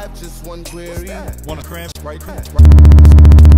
have just one query. Want a cramp? Right.